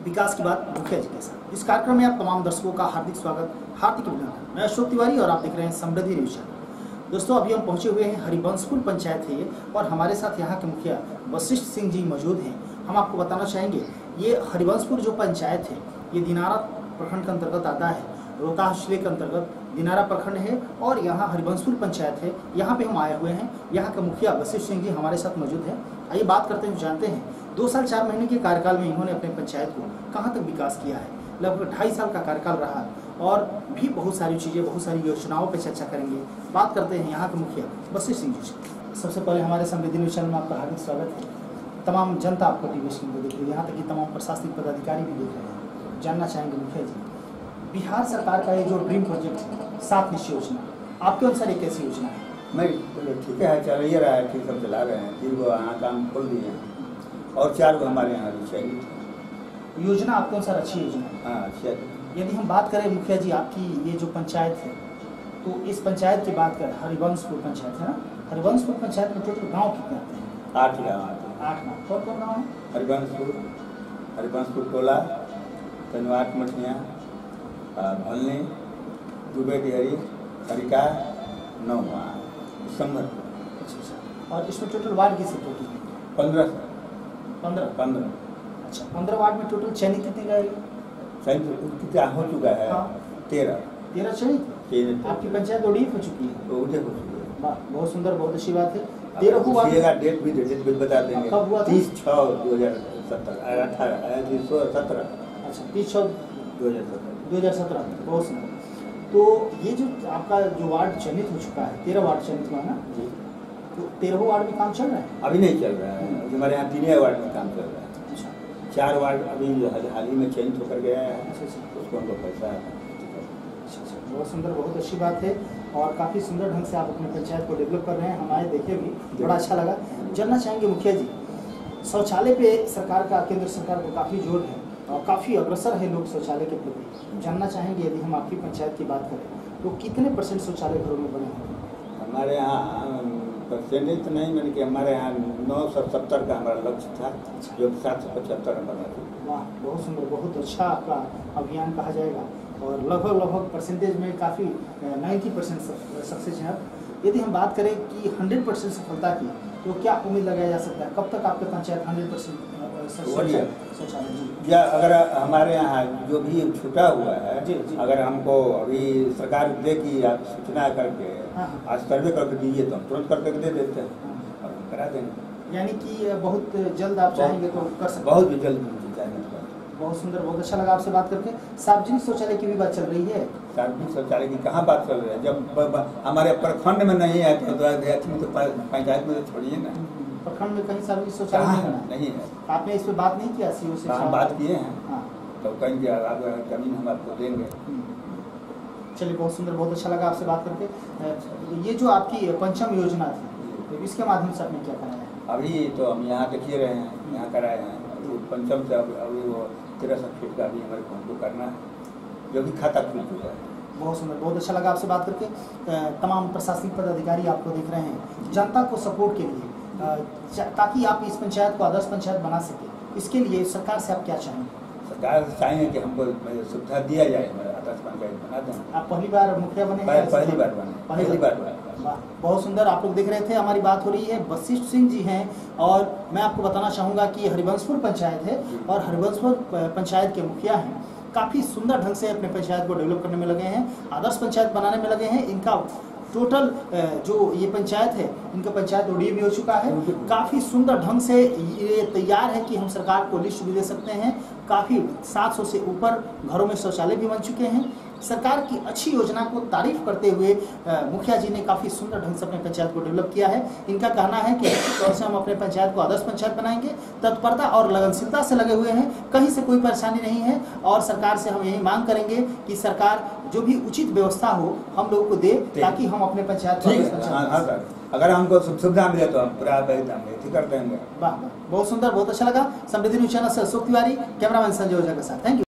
विकास की बात मुखिया जी के साथ। इस कार्यक्रम में आप तमाम दर्शकों का हार्दिक स्वागत, हार्दिक अभिनंदन। मैं अशोक तिवारी और आप देख रहे हैं समृद्धि न्यूज चैनल। दोस्तों, अभी हम पहुंचे हुए हैं हरिवंशपुर पंचायत है ये, और हमारे साथ यहाँ के मुखिया वशिष्ठ सिंह जी मौजूद हैं। हम आपको बताना चाहेंगे ये हरिवंशपुर जो पंचायत है ये दिनारा प्रखंड के अंतर्गत आता है। रोहतास जिले के अंतर्गत दिनारा प्रखंड है और यहाँ हरिवंशपुर पंचायत है। यहाँ पे हम आए हुए हैं। यहाँ के मुखिया वशिष्ठ सिंह जी हमारे साथ मौजूद हैं। आइए बात करते हैं, जानते हैं 2 साल 4 महीने के कार्यकाल में इन्होंने अपने पंचायत को कहाँ तक विकास किया है। लगभग 2.5 साल का कार्यकाल रहा और भी बहुत सारी चीज़ें, बहुत सारी योजनाओं पर चर्चा करेंगे। बात करते हैं यहाँ के मुखिया वशिष्ठ सिंह जी से। सबसे पहले हमारे समृद्धि न्यूज चैनल में आपका हार्दिक स्वागत है। तमाम जनता आपको टीवी स्क्रीन पर देख रही है, यहाँ तक कि तमाम प्रशासनिक पदाधिकारी भी देख रहे हैं। जानना चाहेंगे मुखिया जी, बिहार सरकार का ये जो ड्रीम प्रोजेक्ट है 7 निश्चय योजना, आपके अनुसार ये कैसी योजना है? नहीं, ठीक है, चल ही रहा है, ठीक सब चला रहे हैं। 3 गो यहाँ काम खोल दिए हैं और 4 गो हमारे यहाँ भी चाहिए। योजना आपके अनुसार अच्छी योजना है? हाँ, अच्छी है। यदि हम बात करें मुखिया जी आपकी ये जो पंचायत है, तो इस पंचायत की बात करें, हरिवंशपुर पंचायत है ना, हरिवंशपुर पंचायत में टोटल गाँव कितने आते हैं? 8 गाँव आते हैं। 8 गाँव। कौन कौन गाँव है? हरिवंशपुर टोला, तनवाट मठिया, भलनी, दुबे डिहरी, हरिका, 9 संगत। अच्छा, और इसमें टोटल वार्ड की संख्या कितनी? 15। अच्छा, 15 वार्ड में टोटल चयनित कितने गए? चयनित कितना हो चुका है? हाँ। 13 चयनित। आपकी पंचायत ओडीएफ हो चुकी है? ओडीएफ हो चुकी है। वाह, बहुत सुंदर, बहुत अच्छी बात है। 13 हुआ, डेट भी बता देंगे। कब हुआ? 30/6/2017। अच्छा, 30/6/2017। बहुत सुंदर। तो ये जो आपका जो वार्ड चयनित हो चुका है, 13 वार्ड चयनित हुआ ना जी, तो 13 वार्ड में काम चल रहा है? अभी नहीं चल रहा है, हमारे यहाँ 3 वार्ड में काम चल रहा है। अच्छा, 4 वार्ड अभी हाल ही में चयनित होकर गया है। अच्छा, उसको हमको पैसा है। अच्छा, बहुत सुंदर, बहुत अच्छी बात है। और काफ़ी सुंदर ढंग से आप अपने पंचायत को डेवलप कर रहे हैं। हमारे देखे भी बड़ा अच्छा लगा। जानना चाहेंगे मुखिया जी, शौचालय पे सरकार का, केंद्र सरकार को काफ़ी जोर है और काफ़ी अग्रसर है लोग शौचालय के प्रति। जानना चाहेंगे यदि हम आपकी पंचायत की बात करें तो कितने % शौचालय घरों में बने हैं? हमारे यहाँ परसेंटेज तो नहीं, मैंने कि हमारे यहाँ 970 का हमारा लक्ष्य था, जो 775 में बना था। वाह, बहुत सुंदर, बहुत अच्छा आपका अभियान कहा जाएगा और लगभग परसेंटेज में काफ़ी 90% सक्सेस है। यदि हम बात करें कि 100% सफलता की, तो क्या उम्मीद लगाया जा सकता है? कब तक आपके पंचायत 100% शौचालय जी? या अगर हमारे यहाँ जो भी छूटा हुआ है जी। अगर हमको अभी सरकार दे कि आप सूचना करके आज सर्वे करके दीजिए तो हम तुरंत करके दे देते हैं और हम करा देंगे। यानी कि बहुत जल्द आप चाहेंगे तो कर सकते? बहुत भी जल्द चाहेंगे। बहुत सुंदर, बहुत अच्छा लगा आपसे बात करके। सार्वजनिक शौचालय की भी बात चल रही है? सार्वजनिक शौचालय की कहाँ बात चल रही है? जब हमारे प्रखंड में नहीं है तो पंचायत में तो छोड़िए ना। प्रखंड में कहीं सार्वजनिक शौचालय नहीं है। आपने इस पर बात नहीं किया? सीओ से बात किए हैं। हाँ, तो कहेंगे आप जमीन हम आपको देंगे। चलिए, बहुत सुंदर, बहुत अच्छा लगा आपसे बात करके। ये जो आपकी पंचम योजना थी, तो इसके माध्यम से आपने क्या कराया है? अभी तो हम यहाँ देखिए रहे हैं, यहाँ कराए हैं। पंचम से अभी वो 1300 फीट का अभी हमारे को हमको करना है, जो भी खाता खुल चुका है। बहुत सुंदर, बहुत अच्छा लगा आपसे बात करके। तमाम प्रशासनिक पदाधिकारी आपको दिख रहे हैं जनता को सपोर्ट के लिए, ताकि आप इस पंचायत को आदर्श पंचायत बना सके। इसके लिए सरकार से आप क्या चाहेंगे? सरकार से चाहेंगे कि हमको सुविधा दिया जाए, हमारा आदर्श पंचायत बना दें। आप पहली बार मुखिया बने? पहली बार बने। बहुत सुंदर, आप लोग देख रहे थे, हमारी बात हो रही है वशिष्ठ सिंह जी हैं। और मैं आपको बताना चाहूँगा कि हरिवंशपुर पंचायत है और हरिवंशपुर पंचायत के मुखिया हैं। काफ़ी सुंदर ढंग से अपने पंचायत को डेवलप करने में लगे हैं, आदर्श पंचायत बनाने में लगे हैं। इनका टोटल जो ये पंचायत है, इनका पंचायत ओडीएफ भी हो चुका है। काफ़ी सुंदर ढंग से ये तैयार है कि हम सरकार को लिस्ट भी दे सकते हैं। काफ़ी 700 से ऊपर घरों में शौचालय भी बन चुके हैं। सरकार की अच्छी योजना को तारीफ करते हुए मुखिया जी ने काफ़ी सुंदर ढंग से अपने पंचायत को डेवलप किया है। इनका कहना है कि निश्चित तौर से हम अपने पंचायत को आदर्श पंचायत बनाएंगे। तत्परता और लगनशीलता से लगे हुए हैं, कहीं से कोई परेशानी नहीं है। और सरकार से हम यही मांग करेंगे कि सरकार जो भी उचित व्यवस्था हो हम लोगों को दे, ताकि हम अपने पंचायत को अगर हमको सुविधा मिले तो हम पूरा कर देंगे। वाह, बहुत सुंदर, बहुत अच्छा लगा। समृद्धि न्यूज चैनल से अशोक तिवारी, कैमरामैन संजय ओझा के साथ। Thank you.